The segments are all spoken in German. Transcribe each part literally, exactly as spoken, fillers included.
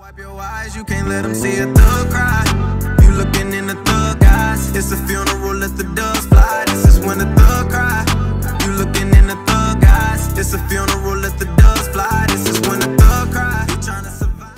Wipe your eyes, you can't let them see a thug cry. You looking in the thug eyes. It's a funeral, let the doves fly. This is when the thug cry. You looking in the thug eyes. It's a funeral, let the doves fly. This is when the thug cry. You trying to survive.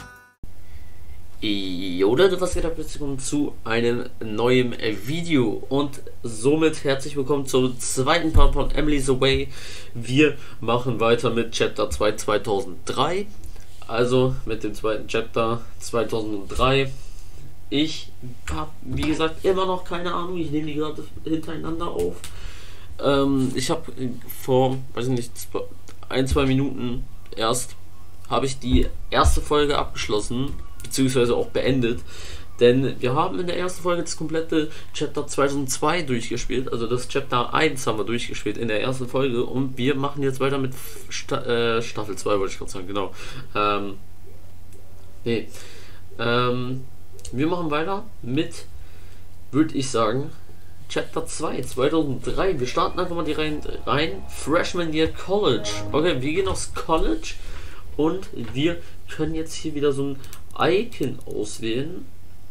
Jo Leute, was geht ab? Herzlich willkommen zu einem neuen Video und somit herzlich willkommen zum zweiten Part von Emily's Away. Wir machen weiter mit Chapter zwei zweitausenddrei, also mit dem zweiten Chapter zweitausenddrei. Ich habe, wie gesagt, immer noch keine Ahnung, ich nehme die gerade hintereinander auf. Ähm, ich habe vor, weiß ich nicht, ein, zwei Minuten erst, habe ich die erste Folge abgeschlossen, beziehungsweise auch beendet, denn wir haben in der ersten Folge das komplette Chapter zweitausendzwei durchgespielt, also das Chapter eins haben wir durchgespielt in der ersten Folge und wir machen jetzt weiter mit Sta äh, Staffel zwei, wollte ich gerade sagen, genau. Ähm, nee. Ähm, wir machen weiter mit, würde ich sagen, Chapter zwei, zweitausenddrei. Wir starten einfach mal die rein, rein. Freshman Year College. Okay, wir gehen aufs College und wir können jetzt hier wieder so ein Icon auswählen.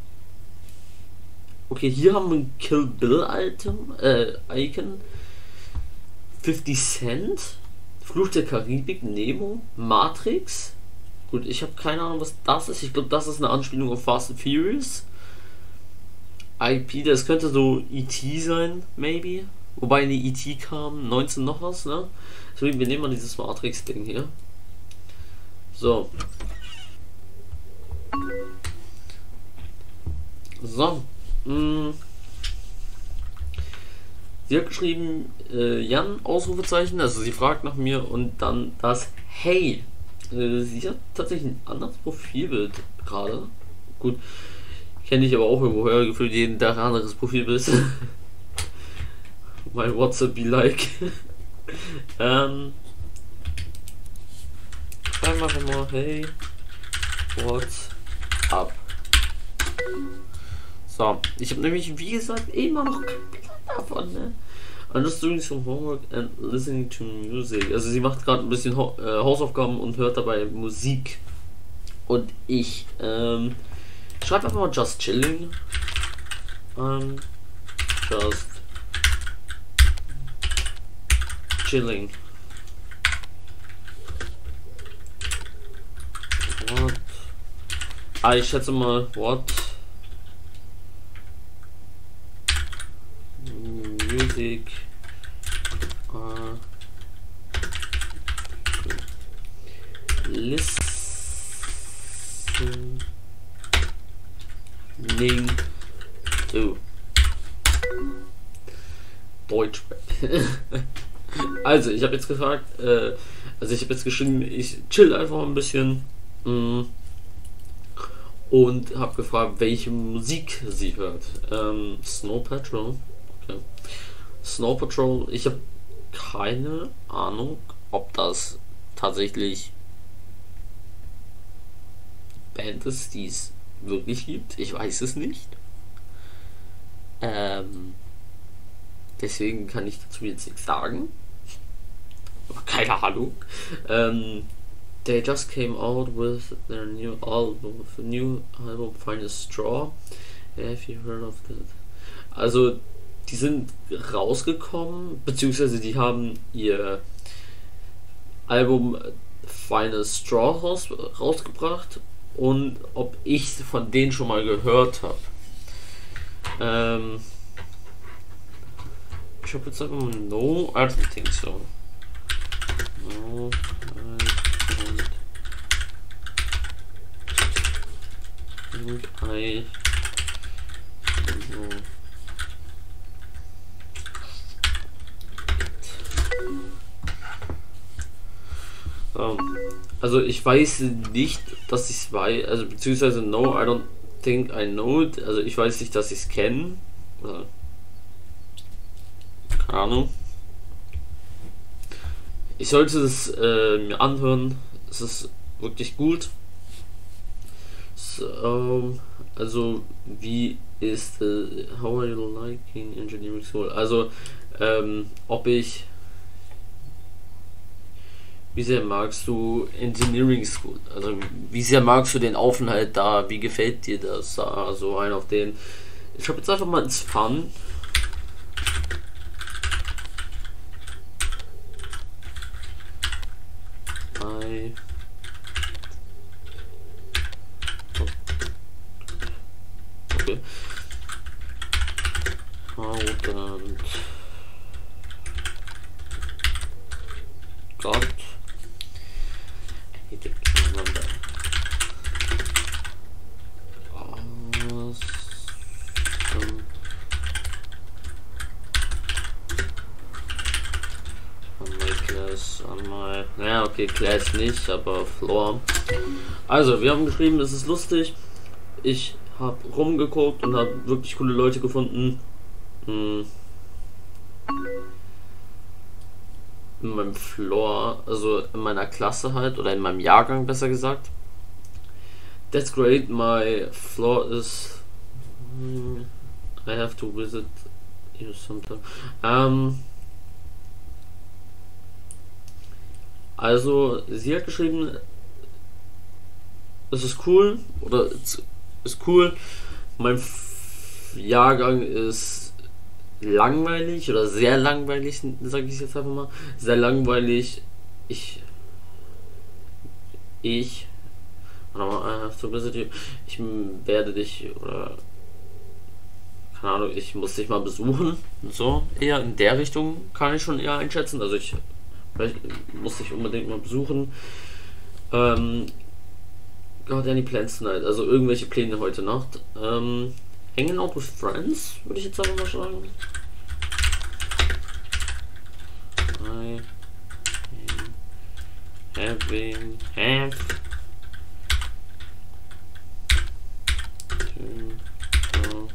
Okay, hier haben wir ein Kill Bill Item, äh, Icon. fünfzig Cent, Fluch der Karibik, Nemo, Matrix. Gut, ich habe keine Ahnung, was das ist. Ich glaube, das ist eine Anspielung auf Fast and Furious. I P, das könnte so E T sein, maybe. Wobei eine E T kam, neunzehn noch was, ne? Deswegen, wir nehmen mal dieses Matrix-Ding hier. So. So. Mh. Sie hat geschrieben, äh, Jan, Ausrufezeichen, also sie fragt nach mir und dann das Hey. Äh, sie hat tatsächlich ein anderes Profilbild gerade. Gut, kenne ich aber auch irgendwoher, gefühlt jeden Tag ein anderes Profilbild. My WhatsApp be like. ähm. Schreiben wir einfach mal, hey, what's up? So, ich habe nämlich, wie gesagt, immer noch kein Plan davon, ne? I'm just doing some homework and listening to music. Also sie macht gerade ein bisschen ha äh, Hausaufgaben und hört dabei Musik. Und ich ähm, schreibe einfach mal just chilling. Um, just chilling. What? Ah, ich schätze mal, what? Music. Uh, listening to Deutschrap. Also, ich habe jetzt gefragt, äh, also ich habe jetzt geschrieben, ich chill einfach ein bisschen mh, und habe gefragt, welche Musik sie hört. Ähm, Snow Patrol. Okay. Snow Patrol, ich habe keine Ahnung, ob das tatsächlich Band ist, die es wirklich gibt. Ich weiß es nicht. Ähm, deswegen kann ich dazu jetzt nichts sagen. Aber keine Ahnung. Ähm, they just came out with their new album, new album Find a Straw. Have you heard of that? Also die sind rausgekommen, beziehungsweise die haben ihr Album Final Straw raus, rausgebracht und ob ich von denen schon mal gehört habe. Ähm, ich habe jetzt einfach mal no, I don't think so. No, I don't think I know. Also ich weiß nicht, dass ich es weiß, also beziehungsweise no, I don't think I know it. Also ich weiß nicht, dass ich es kenne. Oder keine Ahnung. Ich sollte es äh, mir anhören. Es ist wirklich gut. So, also wie ist äh, how are you liking Engineering School? Also ähm, ob ich Wie sehr magst du Engineering School? Also wie sehr magst du den Aufenthalt da? Wie gefällt dir das? Also ein auf den. Ich habe jetzt einfach mal ins Fun. Bei okay. Und Gott. Ja, okay, Class nicht, aber Floor. Also, wir haben geschrieben, es ist lustig. Ich habe rumgeguckt und habe wirklich coole Leute gefunden. Hm. In meinem Floor, also in meiner Klasse halt, oder in meinem Jahrgang besser gesagt. That's great, my floor is... I have to visit you sometime. Um, Also, sie hat geschrieben, es ist cool, oder es ist cool, mein F Jahrgang ist langweilig, oder sehr langweilig, sage ich jetzt einfach mal, sehr langweilig, ich, ich, ich werde dich, oder, keine Ahnung, ich muss dich mal besuchen, so, eher in der Richtung kann ich schon eher einschätzen, also ich Vielleicht muss ich unbedingt mal besuchen. Ähm, got any plans tonight? Also irgendwelche Pläne heute Nacht. Ähm, hanging out with friends, würde ich jetzt einfach mal sagen. I am having have to go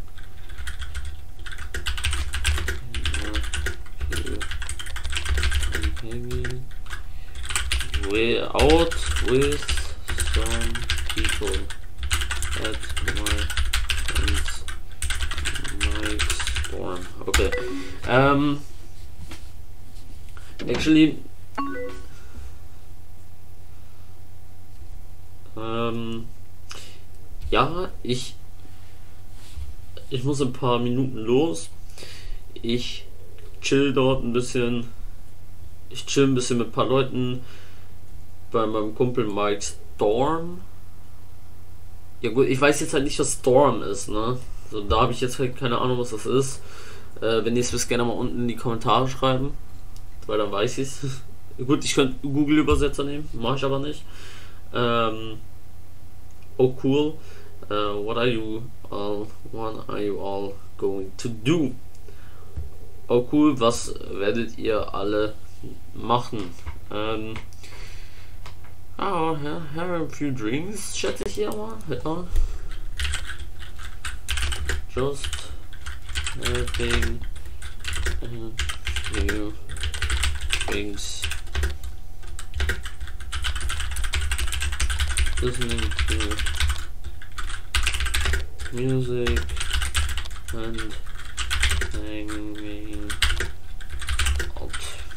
hanging way out with some people at my friend's Mike's dorm. Okay. Um, actually, ähm, ja, ich ich muss ein paar Minuten los. Ich chill dort ein bisschen. Ich chill ein bisschen mit ein paar Leuten bei meinem Kumpel Mike Storm. Ja gut, ich weiß jetzt halt nicht, was Storm ist, ne? So, da habe ich jetzt halt keine Ahnung, was das ist. Äh, wenn ihr es wisst, gerne mal unten in die Kommentare schreiben, weil dann weiß ich es. Gut, ich könnte Google-Übersetzer nehmen, mache ich aber nicht. Ähm, oh cool. Uh, what are you all, what are you all going to do? Oh cool, was werdet ihr alle machen? Ähm, oh, ja, have a few drinks, schätze ich hier mal. Ja. Just having a few drinks. Listening to music and hanging out.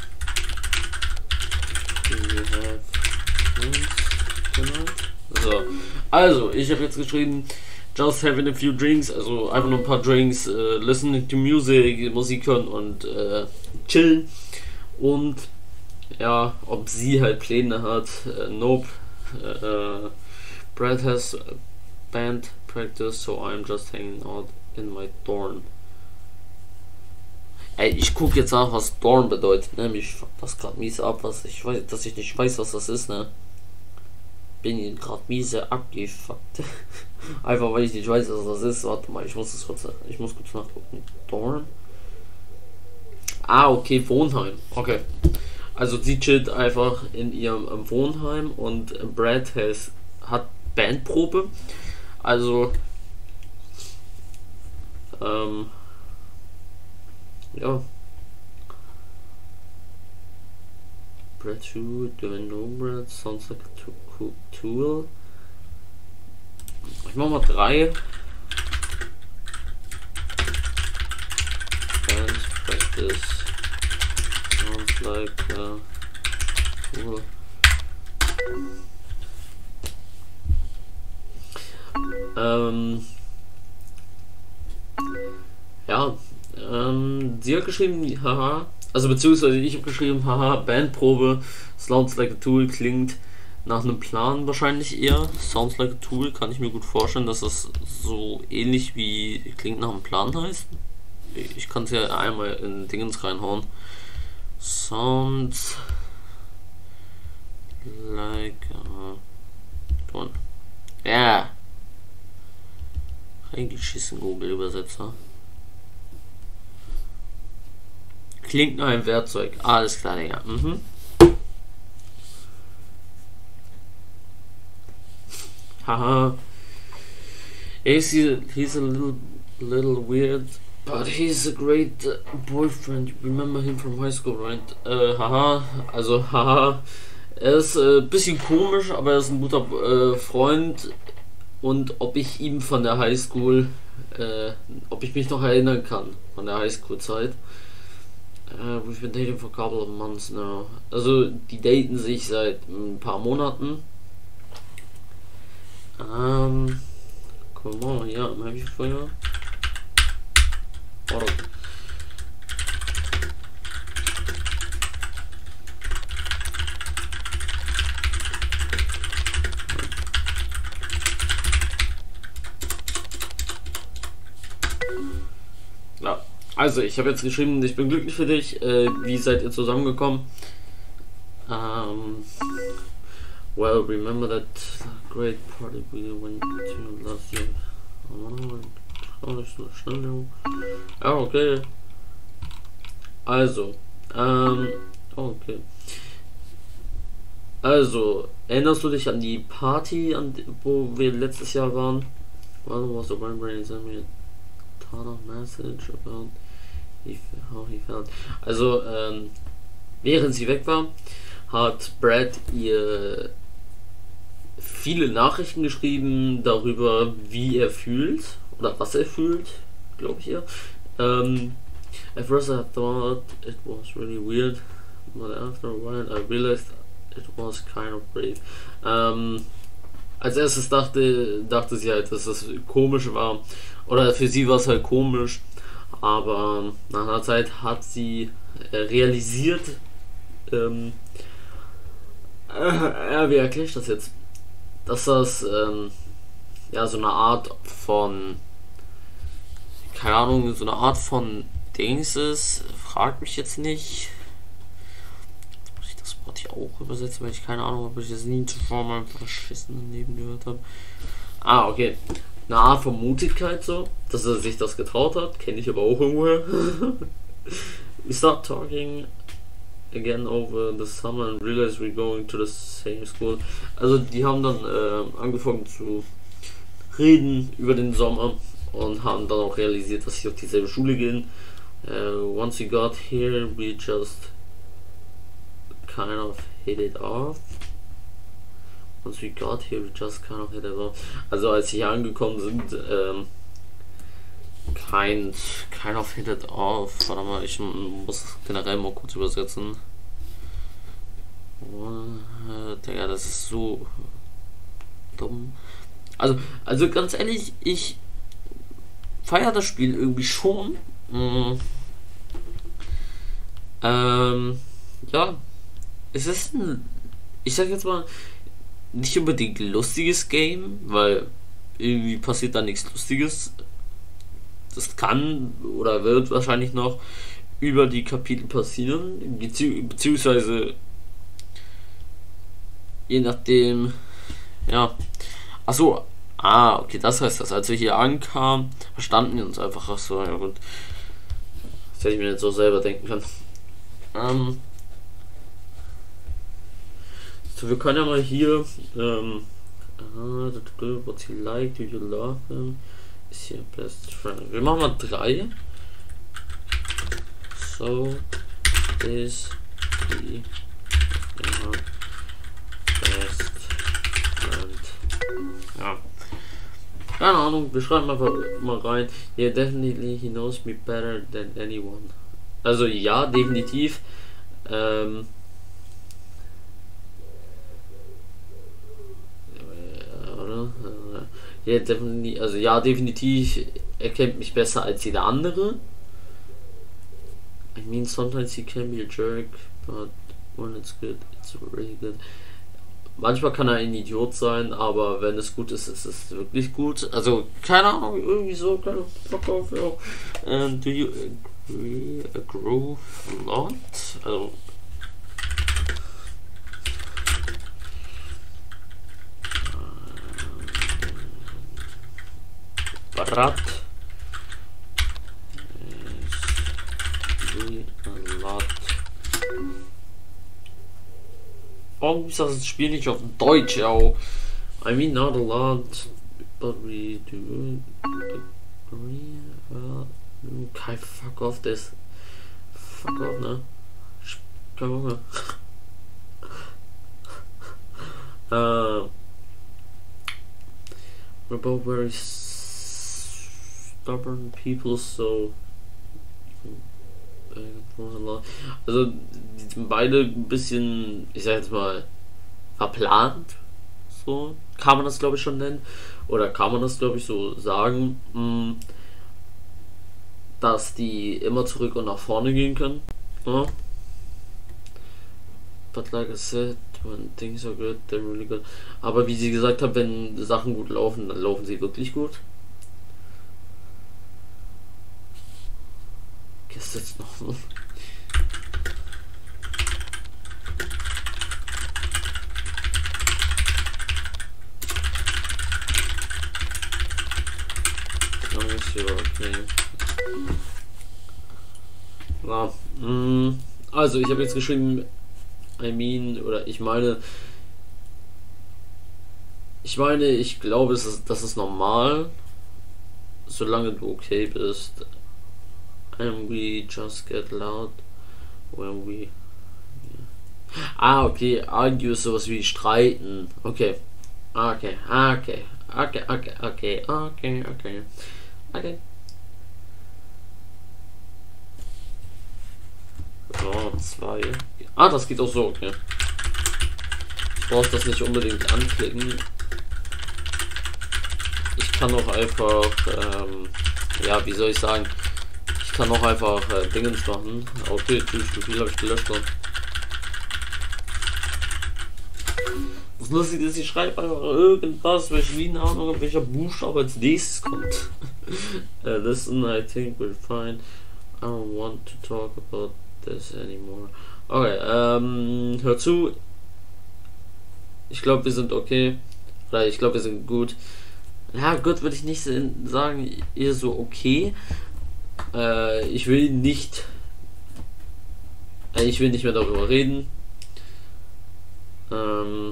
Do you have drinks tonight? So, also ich habe jetzt geschrieben, just having a few drinks, also einfach nur ein paar Drinks, äh, listening to music, Musik hören und äh, chillen. Und ja, ob sie halt Pläne hat, äh, nope. Uh, Brad has band practice, so I'm just hanging out in my dorm. Ey, ich guck jetzt nach, was Dorm bedeutet, ne? Mich fuckt das grad mies ab, was ich weiß, dass ich nicht weiß, was das ist, ne? Bin hier grad miese abgefuckt. Einfach weil ich nicht weiß, was das ist. Warte mal, ich muss es kurz, ich muss kurz nachgucken. Dorm. Ah, okay, Wohnheim. Okay. Also sie chillt einfach in ihrem Wohnheim und Brad has, hat Bandprobe. Also ähm, ja. Brad Shoe, do I know Brad? Sounds like a tool. Ich mach mal drei. Band practice. Sounds like a cool Ähm, ja, ähm, sie hat geschrieben, haha, also beziehungsweise ich habe geschrieben, haha, Bandprobe, sounds like a tool, klingt nach einem Plan wahrscheinlich eher. Sounds like a tool, kann ich mir gut vorstellen, dass das so ähnlich wie klingt nach einem Plan heißt. Ich kann es ja einmal in Dingens reinhauen. Sounds like a... Ja. Yeah. Reingeschissen, Google-Übersetzer. Klingt nach einem Werkzeug. Alles klar, Digga. Mhm. Haha. He's, he's a little, little weird, but he's a great uh, boyfriend. You remember him from high school, right? Äh, haha. Also, haha. Er ist ein äh, bisschen komisch, aber er ist ein guter äh, Freund. Und ob ich ihm von der Highschool, äh, ob ich mich noch erinnern kann, von der Highschool-Zeit. Uh, we've been dating for a couple of months now. Also, die daten sich seit ein paar Monaten. Ähm, come on, ja, habe ich vorher. Oh. Ja, also ich habe jetzt geschrieben, ich bin glücklich für dich. Äh, wie seid ihr zusammengekommen? Um, well, remember that great party we went to last year? Ja, okay. Also, ähm, okay. Also, erinnerst du dich an die Party, an die, wo wir letztes Jahr waren? Well, was the one brain sent me a ton of message about how he felt. Also, ähm, während sie weg war, hat Brad ihr viele Nachrichten geschrieben darüber, wie er fühlt oder was er fühlt, glaube ich eher. Um, at first I thought it was really weird, but after a while I realized it was kind of brave. Um, als erstes dachte, dachte sie halt, dass es komisch war, oder für sie war es halt komisch, aber nach einer Zeit hat sie äh, realisiert, ähm, äh, ja, wie erkläre ich das jetzt? Dass das ähm, ja so eine Art von, keine Ahnung, so eine Art von Dings ist. Fragt mich jetzt nicht. Muss ich das Wort hier auch übersetzen, weil ich keine Ahnung, ob ich das nie zuvor mal verschissenen Leben gehört habe. Ah, okay. Eine Art von Mutigkeit so, dass er sich das getraut hat, kenne ich aber auch irgendwoher. We start talking again over the summer and realize we're going to the same school. Also die haben dann äh, angefangen zu reden über den Sommer und haben dann auch realisiert, dass sie auf dieselbe Schule gehen. Uh, once we got here, we just kind of hit it off. Once we got here, we just kind of hit it off. Also als sie hier angekommen sind, ähm, Kind, kind of hit it off. Warte mal, ich muss generell mal kurz übersetzen. Oh, Digga, das ist so dumm. Also, also ganz ehrlich, ich feiere das Spiel irgendwie schon. Mhm. Ähm, ja, es ist ein, ich sag jetzt mal, nicht unbedingt lustiges Game, weil irgendwie passiert da nichts Lustiges. Das kann oder wird wahrscheinlich noch über die Kapitel passieren, bezieh beziehungsweise je nachdem, ja, achso, ah, okay, das heißt das, als wir hier ankamen, verstanden wir uns einfach, ach so, ja gut, das hätte ich mir nicht so selber denken können. Ähm, so, wir können ja mal hier, ähm, ah, what's he like, do you love him? Ist hier best friend. Wir machen mal drei. So is he ja, best friend. Ja. Keine Ahnung, wir schreiben einfach mal rein. Yeah, definitely he knows me better than anyone. Also ja, definitiv. Ähm, ne? Ja, definitiv, also ja, definitiv, er kennt mich besser als jeder andere. I mean, sometimes he can be a jerk, but when it's good, it's really good. Manchmal kann er ein Idiot sein, aber wenn es gut ist, ist es wirklich gut. Also, keine Ahnung, irgendwie so, keine Bock auf, ja. And do you agree, agree a lot? Also, Brat is a lot. Warum ist das Spiel nicht auf Deutsch, ja? I mean, not a lot, but we do agree. Uh, okay, fuck off this. Fuck off, ne? Kein Hunger. uh, we're both very stubborn people, so. Also, die sind beide ein bisschen, ich sag jetzt mal, verplant. So kann man das, glaube ich, schon nennen. Oder kann man das, glaube ich, so sagen, mh, dass die immer zurück und nach vorne gehen können. Ja. But like I said, when things are good, they're really good. Aber wie sie gesagt haben, wenn Sachen gut laufen, dann laufen sie wirklich gut. Ist jetzt noch so. Okay. Na, mh, also ich habe jetzt geschrieben, I mean, oder ich meine, ich meine, ich glaube, es ist, das ist normal, solange du okay bist. And we just get loud when we. Yeah. Ah, okay. Argue ist sowas wie streiten. Okay. Okay. Okay. Okay. Okay. Okay. Okay. Okay. Okay. So, zwei. Ah, das geht auch so, okay. Ich brauche das nicht unbedingt anklicken. Ich kann auch einfach, ähm, ja, wie soll ich sagen? Ich kann auch einfach äh, Dingens machen. Okay, wie viel habe ich gelöscht? Das Lustige ist, ich schreibe einfach irgendwas, welche Ahnung, welcher Buchstabe als nächstes kommt. uh, listen, I think we're fine. I don't want to talk about this anymore. Okay, ähm, hör zu. Ich glaube, wir sind okay. Oder ich glaube, wir sind gut. Ja, gut würde ich nicht sagen, eher so okay. Äh, ich will nicht. Äh, ich will nicht mehr darüber reden. Ähm.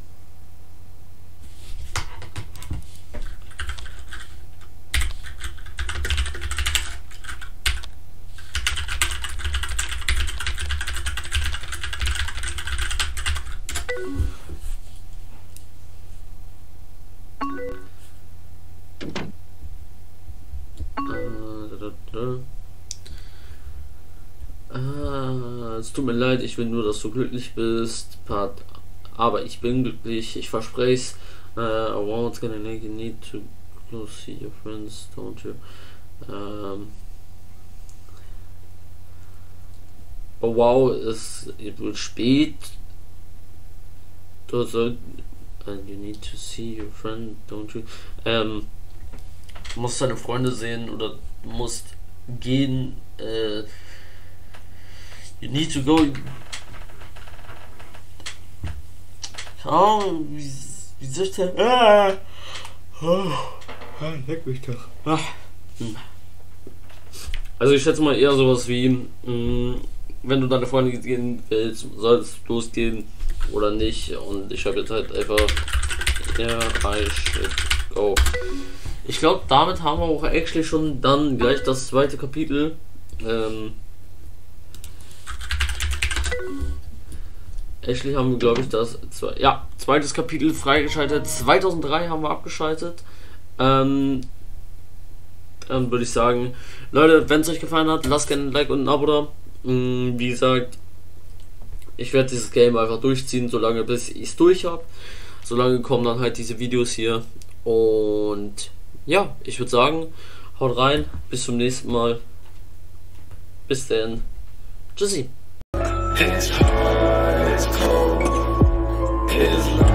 Ah, es tut mir leid, ich will nur, dass du glücklich bist, Part. Aber ich bin glücklich, ich verspreche es. Uh, I won't gonna make you need to go see your friends, don't you? Um, oh wow, es wird spät. Du sollst. And you need to see your friend, don't you? Ähm, du musst deine Freunde sehen oder du musst gehen. Äh, you need to go. Oh, wie, wie soll ich denn? Ah, oh, leck mich doch. Ah. Also ich schätze mal eher sowas wie, mh, wenn du deine Freunde gehen willst, sollst du losgehen oder nicht. Und ich habe jetzt halt einfach, ja, I should go. Ich glaube, damit haben wir auch actually schon dann gleich das zweite Kapitel. Ähm, actually haben wir, glaube ich, das zwei, ja, zweites Kapitel freigeschaltet. zweitausenddrei haben wir abgeschaltet. Ähm, dann würde ich sagen, Leute, wenn es euch gefallen hat, lasst gerne ein Like und ein Abo da. Ähm, wie gesagt, ich werde dieses Game einfach durchziehen, solange bis ich es durch habe. solange kommen dann halt diese Videos hier. Und ja, ich würde sagen, haut rein, bis zum nächsten Mal. Bis dann. Tschüssi. His heart is cold. His